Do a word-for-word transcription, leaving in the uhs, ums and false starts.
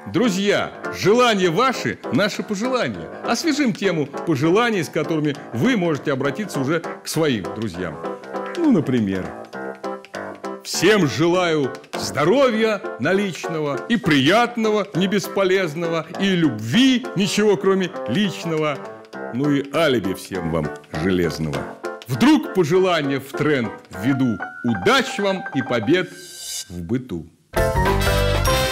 Друзья, желания ваши – наши пожелания. Освежим тему пожеланий, с которыми вы можете обратиться уже к своим друзьям. Ну, например, всем желаю здоровья наличного и приятного, не бесполезного, и любви, ничего кроме личного, ну и алиби всем вам железного. Вдруг пожелания в тренд введу. Удач вам и побед в быту.